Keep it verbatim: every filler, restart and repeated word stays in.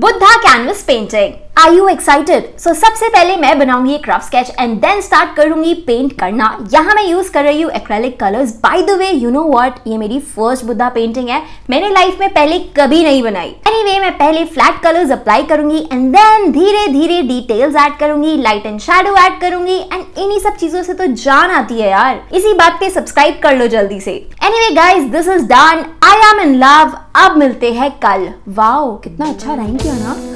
Buddha canvas painting. Are you excited? So सबसे पहले मैं बनाऊंगी एक rough sketch and then start करूंगी पेंट करना। यहाँ मैं यूज कर रही हूँ acrylic colours. By the way you know what, ये मेरी फर्स्ट बुद्धा पेंटिंग है, मैंने लाइफ में पहले कभी नहीं बनाई। एनीवे मैं पहले फ्लैट कलर्स अप्लाई करूंगी एंड देन धीरे धीरे डिटेल्स ऐड करूंगी, लाइट एंड शैडो ऐड करूंगी एंड इन्हीं सब चीजों से तो जान आती है यार। इसी बात पे सब्सक्राइब कर लो जल्दी से। Anyway guys, this is done, I am in love. अब मिलते हैं कल। वाओ कितना अच्छा राइम किया ना।